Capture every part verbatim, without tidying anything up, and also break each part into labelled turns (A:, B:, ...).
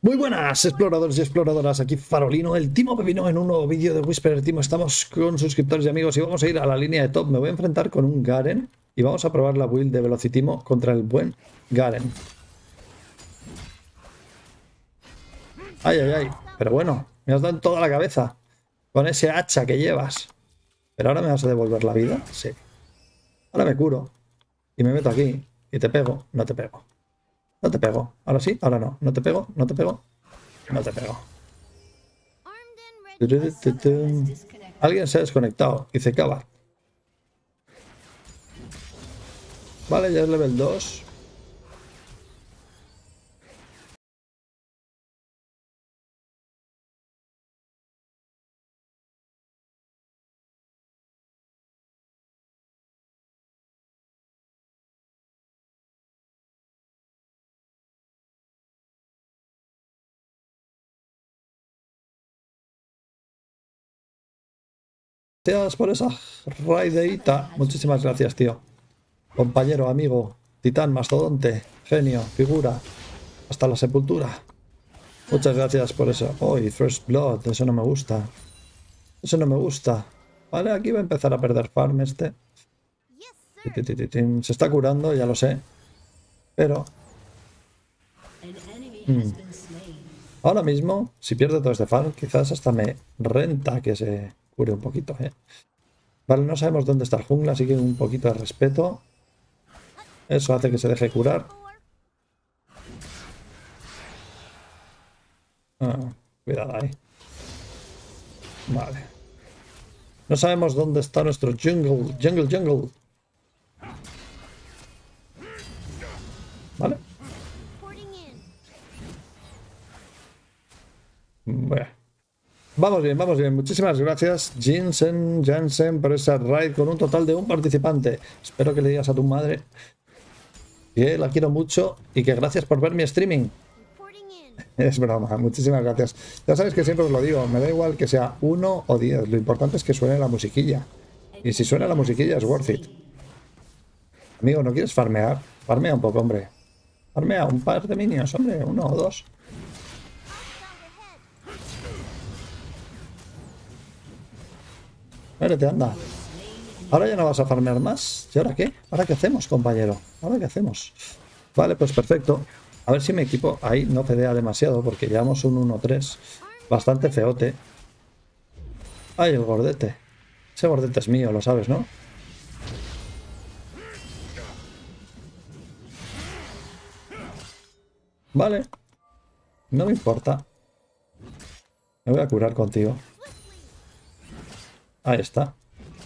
A: Muy buenas exploradores y exploradoras, aquí Farolino, el Timo Pepino en un nuevo vídeo de Whisperer Timo. Estamos con suscriptores y amigos y vamos a ir a la línea de top. Me voy a enfrentar con un Garen y vamos a probar la build de Velocitimo contra el buen Garen. Ay, ay, ay, pero bueno, me has dado en toda la cabeza con ese hacha que llevas. ¿Pero ahora me vas a devolver la vida? Sí. Ahora me curo y me meto aquí y te pego, no te pego. No te pego. Ahora sí, ahora no. No te pego, no te pego, no te pego. Alguien se ha desconectado. Dice Cava. Vale, ya es level dos. Gracias por esa raideita. Muchísimas gracias, tío. Compañero, amigo, titán, mastodonte, genio, figura, hasta la sepultura. Muchas gracias por eso. Oh, y First Blood, eso no me gusta. Eso no me gusta. Vale, aquí va a empezar a perder farm este. Se está curando, ya lo sé. Pero... Hmm. Ahora mismo, si pierde todo este farm, quizás hasta me renta que se cure un poquito, ¿eh? Vale, no sabemos dónde está el jungla, así que un poquito de respeto. Eso hace que se deje curar. Ah, cuidado ahí. Vale. No sabemos dónde está nuestro jungle. Jungle, jungle. Vale. Bueno. Vamos bien, vamos bien. Muchísimas gracias, Jensen, Jensen, por esa raid con un total de un participante. Espero que le digas a tu madre que la quiero mucho y que gracias por ver mi streaming. Es broma, muchísimas gracias. Ya sabéis que siempre os lo digo, me da igual que sea uno o diez, lo importante es que suene la musiquilla. Y si suena la musiquilla es worth it. Amigo, ¿no quieres farmear? Farmea un poco, hombre. Farmea un par de minions, hombre, uno o dos. Espérate, anda. Ahora ya no vas a farmear más. ¿Y ahora qué? ¿Ahora qué hacemos, compañero? ¿Ahora qué hacemos? Vale, pues perfecto. A ver si mi equipo ahí no pedea demasiado, porque llevamos un uno tres bastante feote. Ay, el gordete. Ese gordete es mío, lo sabes, ¿no? Vale. No me importa. Me voy a curar contigo. Ahí está.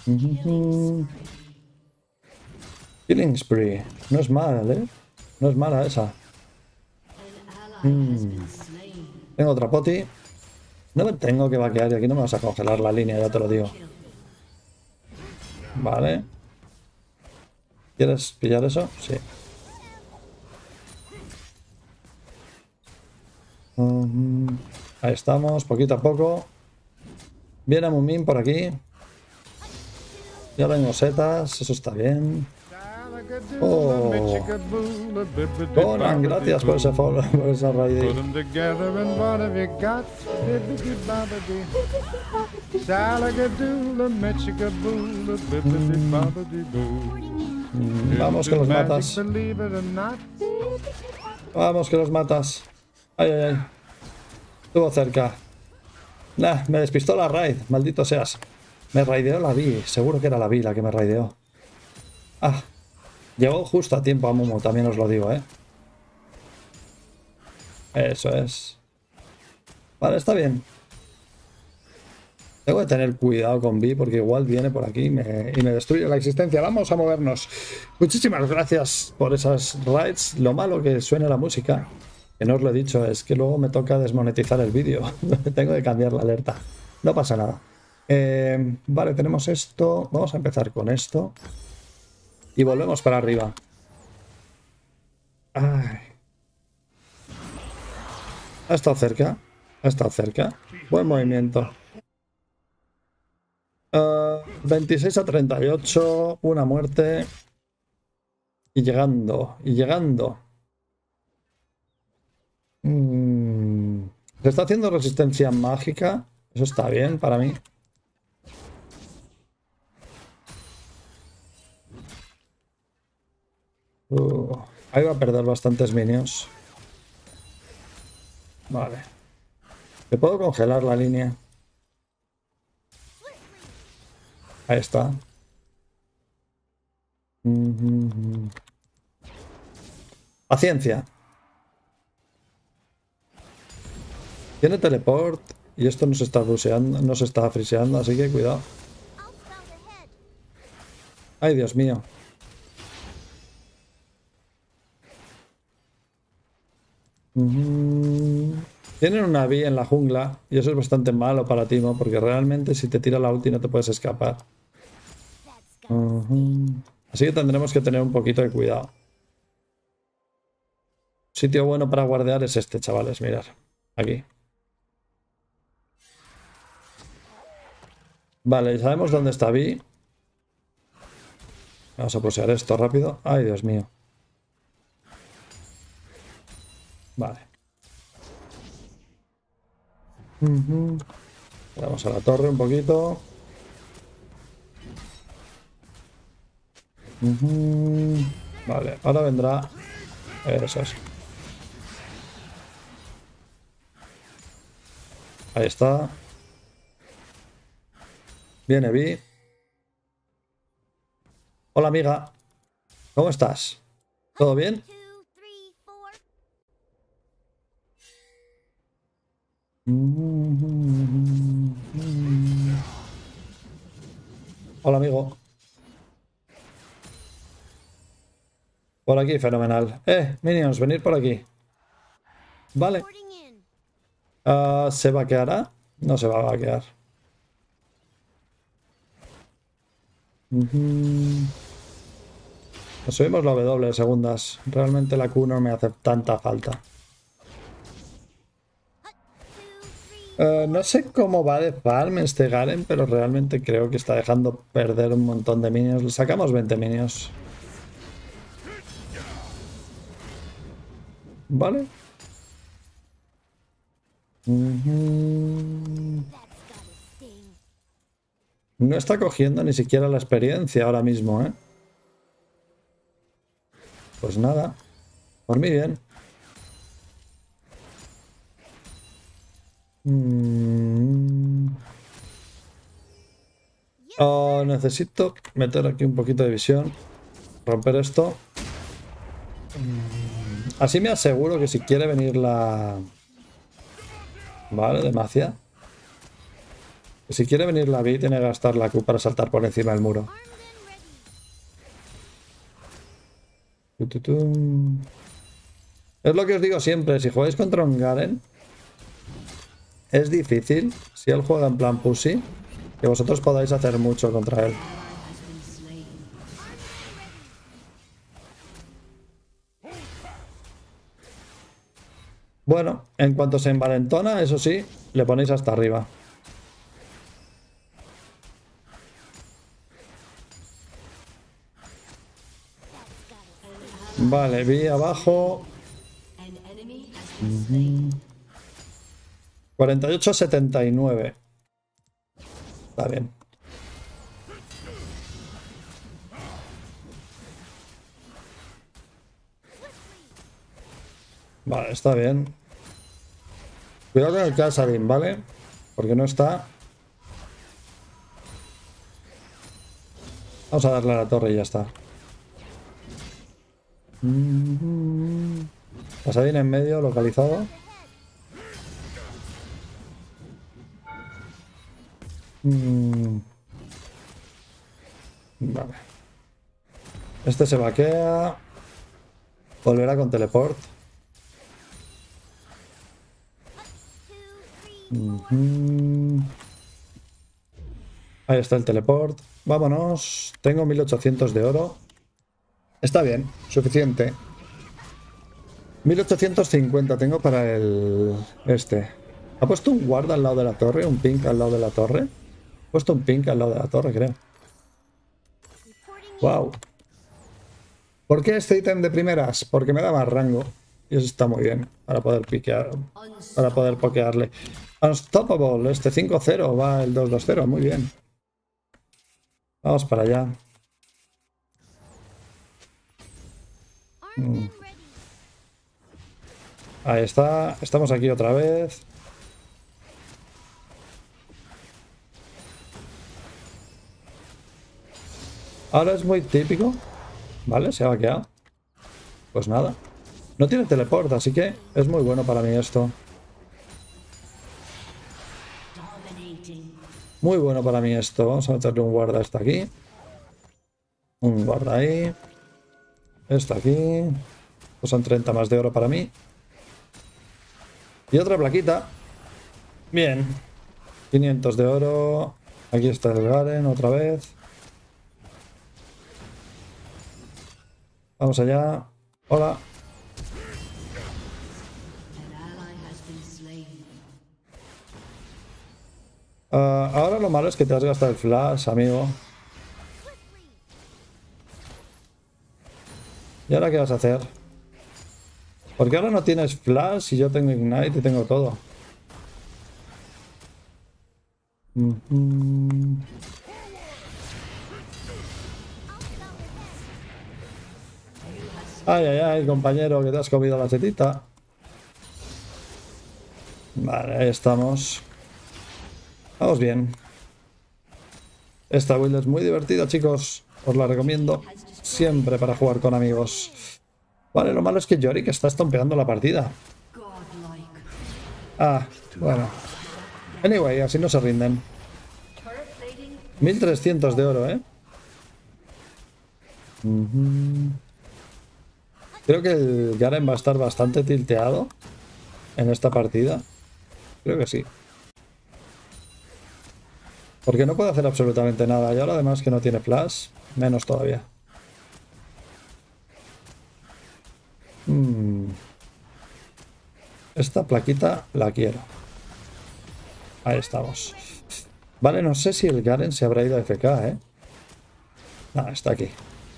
A: Killing Spree. No es mal, ¿eh? No es mala esa. Mm. Tengo otra poti. No me tengo que vaquear y aquí no me vas a congelar la línea, ya te lo digo. Vale. ¿Quieres pillar eso? Sí. Um, ahí estamos, poquito a poco. Viene Mumin por aquí. Ya tengo setas, eso está bien. Oh, Conan, gracias por ese follow, por esa raid. Vamos que los matas. Vamos que los matas. Ay, ay, ay. Estuvo cerca. Nah, me despistó la raid, maldito seas. Me raideó la Vi, seguro que era la Vi la que me raideó. Ah, llegó justo a tiempo a Momo, también os lo digo, ¿eh? Eso es. Vale, está bien. Tengo que tener cuidado con Vi porque igual viene por aquí y me, y me destruye la existencia. Vamos a movernos. Muchísimas gracias por esas raids. Lo malo que suena la música, que no os lo he dicho, es que luego me toca desmonetizar el vídeo. Tengo que cambiar la alerta. No pasa nada. Eh, vale, tenemos esto. Vamos a empezar con esto. Y volvemos para arriba. Ay. Ha estado cerca. Ha estado cerca. Buen movimiento. Uh, veintiséis a treinta y ocho. Una muerte. Y llegando. Y llegando. Mm. Se está haciendo resistencia mágica. Eso está bien para mí. Uh, ahí va a perder bastantes minions. Vale. ¿Te puedo congelar la línea? Ahí está. Mm-hmm. Paciencia. Tiene teleport y esto nos está buceando, nos está friseando, así que cuidado. Ay, Dios mío. Mm-hmm. Tienen una V en la jungla y eso es bastante malo para Timo porque realmente si te tira la ulti no te puedes escapar. Uh-huh. Así que tendremos que tener un poquito de cuidado. Sitio bueno para guardear es este, chavales, mirad. Aquí. Vale, sabemos dónde está Vi. Vamos a poseer esto rápido. Ay, Dios mío. Vale. Uh-huh. Vamos a la torre un poquito. Uh-huh. Vale, ahora vendrá. Eso es. Ahí está. Viene Vi. Hola, amiga. ¿Cómo estás? ¿Todo bien? Hola, amigo. Por aquí, fenomenal. Eh, minions, venid por aquí. Vale. Uh, ¿Se vaqueará? No se va a vaquear. Uh-huh. Nos subimos la W de segundas. Realmente la Q no me hace tanta falta. Uh, no sé cómo va de farm este Garen, pero realmente creo que está dejando perder un montón de minions. Le sacamos veinte minions. Vale. Uh-huh. No está cogiendo ni siquiera la experiencia ahora mismo, ¿eh? Pues nada. Por mí bien. Mm. Oh, necesito meter aquí un poquito de visión. Romper esto. Así me aseguro que si quiere venir la... Vale, Demacia. Que si quiere venir la Vi tiene que gastar la Q para saltar por encima del muro. Es lo que os digo siempre. Si jugáis contra un Garen, es difícil, si él juega en plan pussy, que vosotros podáis hacer mucho contra él. Bueno, en cuanto se envalentona, eso sí, le ponéis hasta arriba. Vale, Vi abajo. Uh-huh. cuarenta y ocho a setenta y nueve. Está bien. Vale, está bien. Cuidado con el Casadin, ¿vale? Porque no está. Vamos a darle a la torre y ya está. Casadin en medio, localizado. Mm. Vale. Este se vaquea. Volverá con teleport. Uh-huh. Ahí está el teleport. Vámonos. Tengo mil ochocientos de oro. Está bien, suficiente. mil ochocientos cincuenta tengo para el... Este. ¿Ha puesto un guarda al lado de la torre? ¿Un pink al lado de la torre? Ha puesto un pink al lado de la torre, creo. Wow. ¿Por qué este ítem de primeras? Porque me da más rango. Y eso está muy bien para poder piquear, para poder pokearle. Unstoppable, este cinco cero, va el dos dos cero, muy bien. Vamos para allá. Mm. Ahí está, estamos aquí otra vez. Ahora es muy típico. Vale, se ha vaqueado. Pues nada. No tiene teleport, así que es muy bueno para mí esto. Muy bueno para mí esto. Vamos a meterle un guarda a esta aquí. Un guarda ahí. Esta aquí. Pues son treinta más de oro para mí. Y otra plaquita. Bien. quinientos de oro. Aquí está el Garen otra vez. Vamos allá. Hola. Uh, ahora lo malo es que te has gastado el flash, amigo. ¿Y ahora qué vas a hacer? Porque ahora no tienes flash y yo tengo ignite y tengo todo. Mm-hmm. Ay, ay, ay, compañero, que te has comido la chetita. Vale, ahí estamos. Vamos bien. Esta build es muy divertida, chicos. Os la recomiendo siempre para jugar con amigos. Vale, lo malo es que Yorick está estompeando la partida. Ah, bueno. Anyway, así no se rinden. mil trescientos de oro, ¿eh? Uh-huh. Creo que el Garen va a estar bastante tilteado en esta partida. Creo que sí. Porque no puede hacer absolutamente nada. Y ahora además que no tiene flash, menos todavía. Hmm. Esta plaquita la quiero. Ahí estamos. Vale, no sé si el Garen se habrá ido a F K, ¿eh? No, está aquí.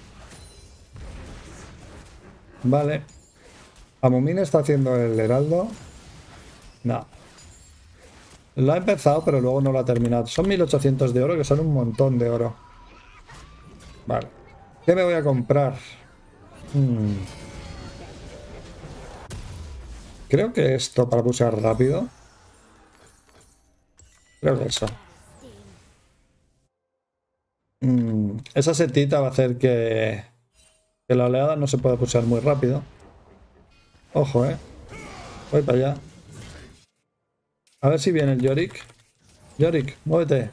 A: Vale. Amumin está haciendo el heraldo. No. Lo ha empezado, pero luego no lo ha terminado. Son mil ochocientos de oro, que son un montón de oro. Vale. ¿Qué me voy a comprar? Hmm. Creo que esto para pulsar rápido. Creo que eso. Hmm. Esa setita va a hacer que, que la oleada no se pueda pulsar muy rápido. Ojo, eh. Voy para allá. A ver si viene el Yorick. Yorick, muévete.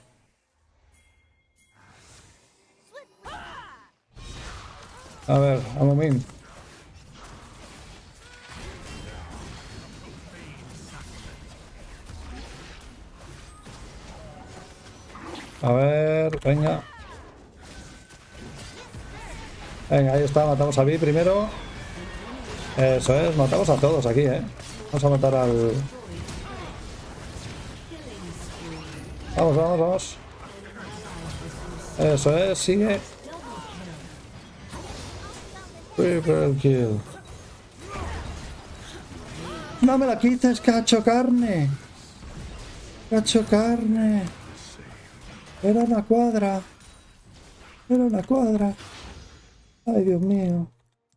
A: A ver, Amumin. A ver, venga. Venga, ahí está, matamos a Vi primero. Eso es, matamos a todos aquí, ¿eh? Vamos a matar al... Vamos, vamos, vamos. Eso es, sigue. Triple kill. No me la quites, cacho carne. Cacho carne. Era una cuadra. Era una cuadra. Ay, Dios mío.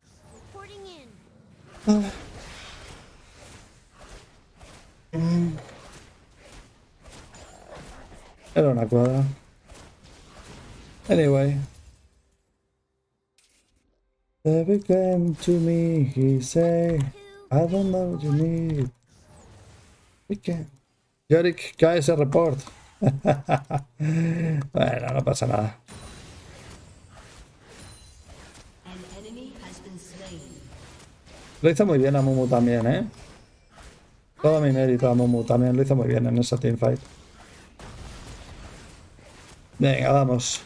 A: Ah. Mm. Era una cuadra. Anyway. Baby came to me, he say, I don't know what you need. We can. Yorick, cae ese report. Bueno, no pasa nada. Lo hizo muy bien a Mumu también, ¿eh? Todo mi mérito a Mumu también. Lo hizo muy bien en esa teamfight. Venga, vamos.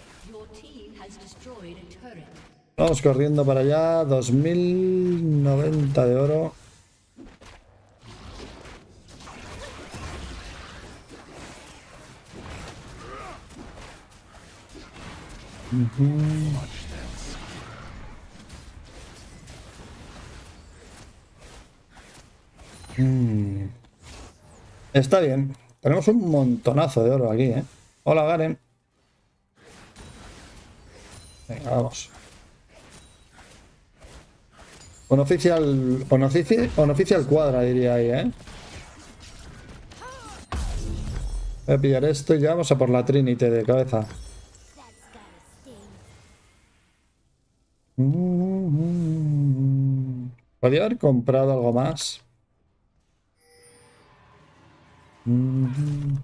A: Vamos corriendo para allá. dos mil noventa de oro. Uh-huh. Mm. Está bien. Tenemos un montonazo de oro aquí, ¿eh? Hola, Garen. Venga, vamos. Un oficial... Un oficial, un oficial cuadra, diría ahí, ¿eh? Voy a pillar esto y ya vamos a por la Trinity de cabeza. Mm-hmm. Podría haber comprado algo más. Mm-hmm.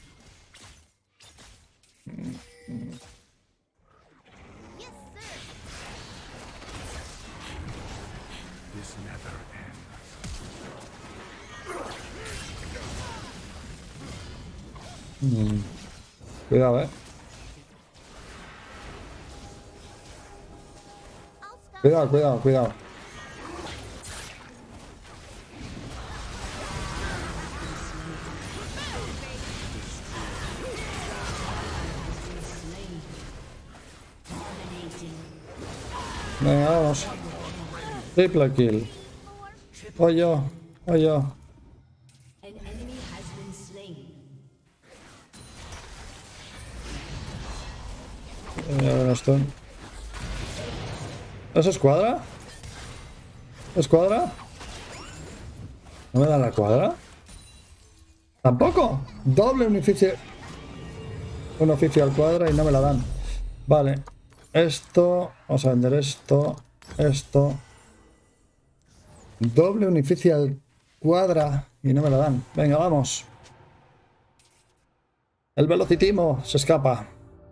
A: Mm. Cuidado, eh. Cuidado, cuidado, cuidado. Venga, vamos. Triple kill. Voy yo, voy yo. Eh, esto. ¿Eso es cuadra? ¿Es cuadra? ¿No me dan la cuadra? ¿Tampoco? Doble un oficio. Un oficio al cuadra y no me la dan. Vale. Esto. Vamos a vender esto. Esto. Doble unificio al cuadra y no me la dan. Venga, vamos. El velocitimo se escapa.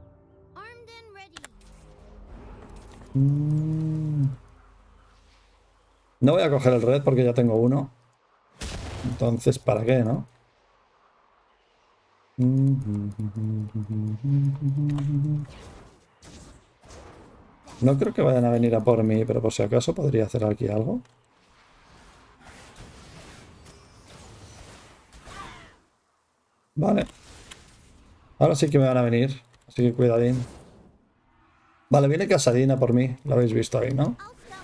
A: Mm. No voy a coger el red porque ya tengo uno. Entonces, ¿para qué, no? No creo que vayan a venir a por mí, pero por si acaso podría hacer aquí algo. Vale. Ahora sí que me van a venir. Así que cuidadín. Vale, viene Casadina por mí. Lo habéis visto ahí, ¿no?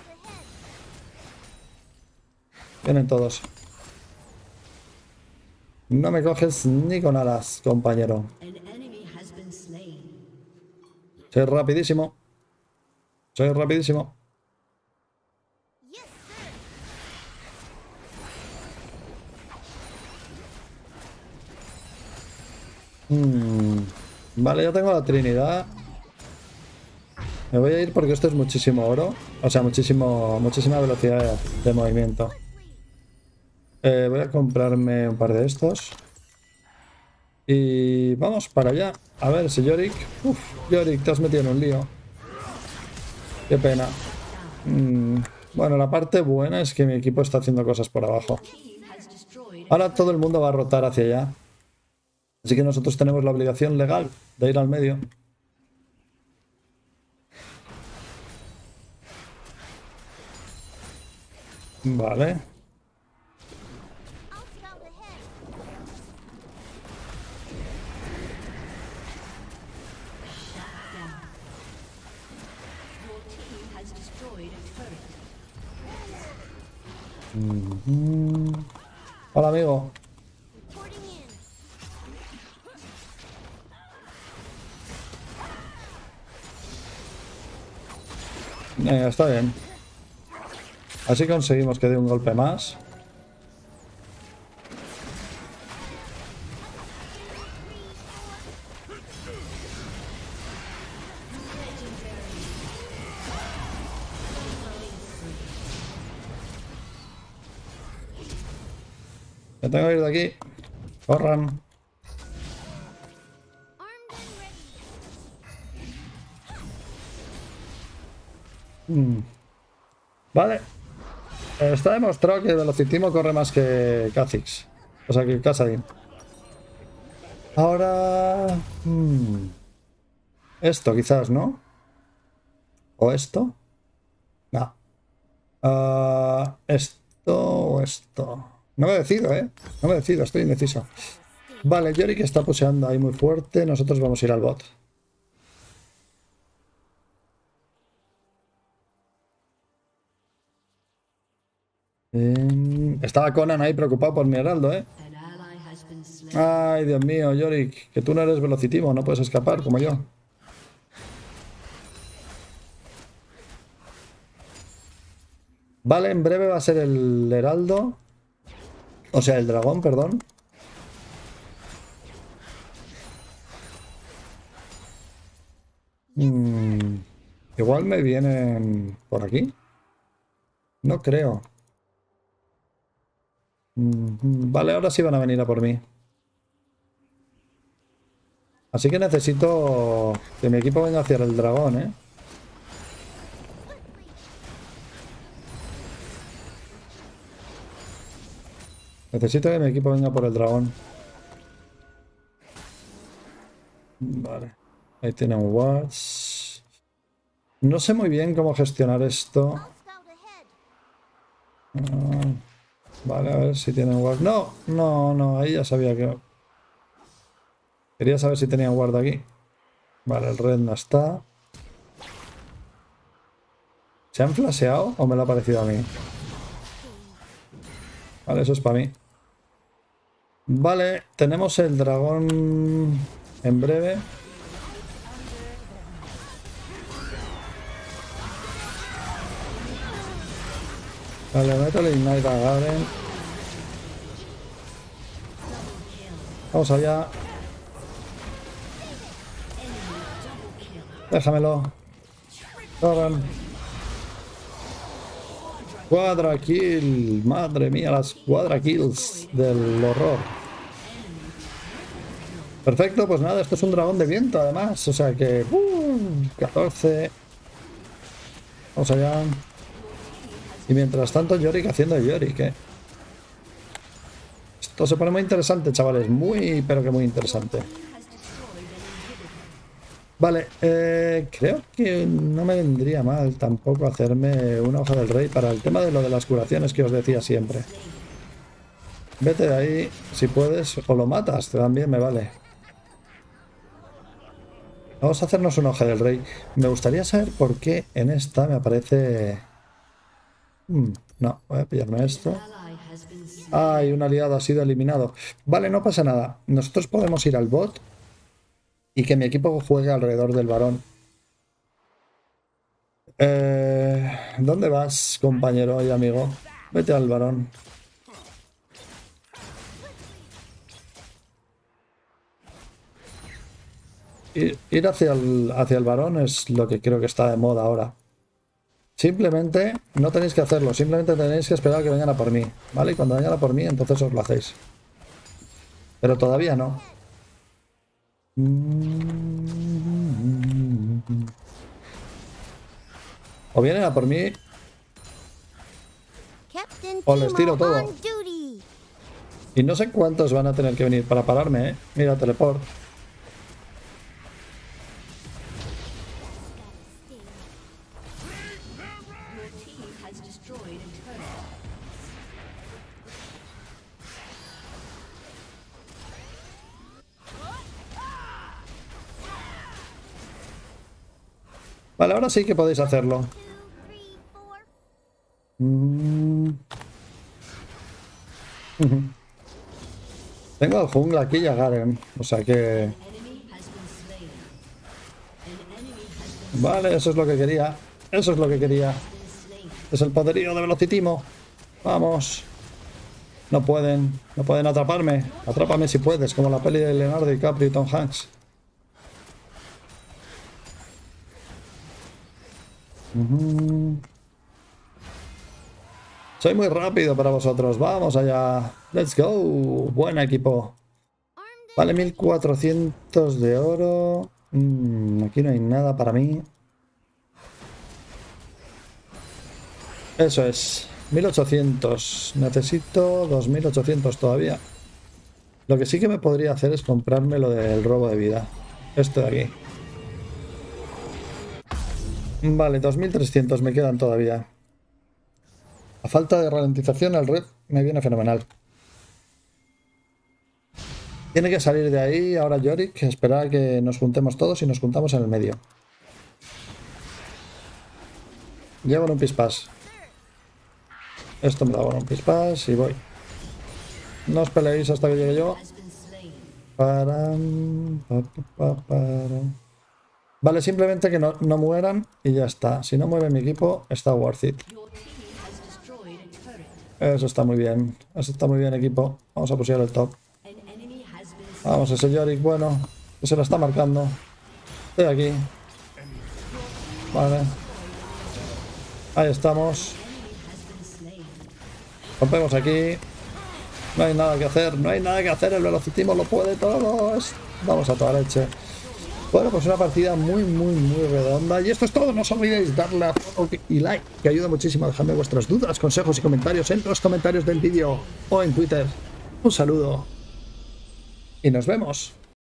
A: Vienen todos. No me coges ni con alas, compañero. Soy rapidísimo. Soy rapidísimo. Hmm. Vale, ya tengo la Trinidad. Me voy a ir porque esto es muchísimo oro. O sea, muchísimo, muchísima velocidad de, de movimiento. Eh, voy a comprarme un par de estos. Y vamos para allá. A ver si Yorick... Uf, Yorick, te has metido en un lío. Qué pena. Mm, bueno, la parte buena es que mi equipo está haciendo cosas por abajo. Ahora todo el mundo va a rotar hacia allá. Así que nosotros tenemos la obligación legal de ir al medio. Vale. Mm-hmm. Hola, amigo. Venga, está bien. Así conseguimos que dé un golpe más. Me tengo que ir de aquí. Corran. Mm. Vale. Está demostrado que Velocitimo corre más que Kha'Zix. O sea, que Kassadin. Ahora... Hmm. Esto quizás, ¿no? ¿O esto? No. Uh, esto o esto. No me decido, ¿eh? No me decido, estoy indeciso. Vale, Yorick está puseando ahí muy fuerte. Nosotros vamos a ir al bot. En Estaba Conan ahí preocupado por mi heraldo, ¿eh? Ay, Dios mío, Yorick, que tú no eres velocitivo, no puedes escapar como yo. Vale, en breve va a ser el heraldo. O sea, el dragón, perdón. Hmm, igual me vienen por aquí. No creo. Hmm, vale, ahora sí van a venir a por mí. Así que necesito que mi equipo venga hacia el dragón, ¿eh? Necesito que mi equipo venga por el dragón. Vale. Ahí tienen wards. No sé muy bien cómo gestionar esto. Ah, vale, a ver si tienen wards. No, no, no. Ahí ya sabía que... Quería saber si tenían guarda aquí. Vale, el red no está. ¿Se han flasheado o me lo ha parecido a mí? Vale, eso es para mí. Vale, tenemos el dragón en breve. Vale, métale Ignite a Garen. Vamos allá. Déjamelo. Corran. Cuadra kill. Madre mía, las cuadra kills del horror. Perfecto, pues nada, esto es un dragón de viento además. O sea que... Uh, catorce. Vamos allá. Y mientras tanto Yorick haciendo Yorick, ¿eh? Esto se pone muy interesante, chavales. Muy, pero que muy interesante. Vale, eh, creo que no me vendría mal tampoco hacerme una hoja del rey para el tema de lo de las curaciones que os decía siempre. Vete de ahí, si puedes, o lo matas, también me vale. Vamos a hacernos una hoja del rey. Me gustaría saber por qué en esta me aparece... Hmm, no, voy a pillarme esto. Ay, un aliado ha sido eliminado. Vale, no pasa nada. Nosotros podemos ir al bot y que mi equipo juegue alrededor del varón. Eh, ¿Dónde vas, compañero y amigo? Vete al varón. Ir, ir hacia el, hacia el varón es lo que creo que está de moda ahora. Simplemente no tenéis que hacerlo, simplemente tenéis que esperar a que vengan a por mí, ¿vale? Y cuando vengan a por mí, entonces os lo hacéis. Pero todavía no. O vienen a por mí o les tiro todo. Y no sé cuántos van a tener que venir para pararme, ¿eh? Mira, teleport. Vale, ahora sí que podéis hacerlo. Mm. Tengo al jungla aquí y a Garen, o sea que... Vale, eso es lo que quería. Eso es lo que quería. Es el poderío de Velocitimo. Vamos. No pueden, no pueden atraparme. Atrápame si puedes, como la peli de Leonardo DiCaprio y Tom Hanks. Uh-huh. Soy muy rápido para vosotros. Vamos allá. Let's go. Buen equipo. Vale, mil cuatrocientos de oro. Mm, aquí no hay nada para mí. Eso es. mil ochocientos. Necesito dos mil ochocientos todavía. Lo que sí que me podría hacer es comprarme lo del robo de vida. Esto de aquí. Vale, dos mil trescientos me quedan todavía. A falta de ralentización, el red me viene fenomenal. Tiene que salir de ahí ahora Yorick, esperar a que nos juntemos todos y nos juntamos en el medio. Llevo en un pispás. Esto me da un pispas y voy. No os peleéis hasta que llegue yo. Para, pa, pa, para. Vale, simplemente que no, no mueran y ya está. Si no mueve mi equipo, está worth it. Eso está muy bien. Eso está muy bien, equipo. Vamos a pushear el top. Vamos, ese Yorick, bueno, que se la está marcando. Estoy aquí. Vale. Ahí estamos. Rompemos aquí. No hay nada que hacer, no hay nada que hacer. El velocitismo lo puede todo. Vamos a toda leche. Bueno, pues una partida muy, muy, muy redonda. Y esto es todo. No os olvidéis darle a follow y like, que ayuda muchísimo. Dejadme vuestras dudas, consejos y comentarios en los comentarios del vídeo o en Twitter. Un saludo y nos vemos.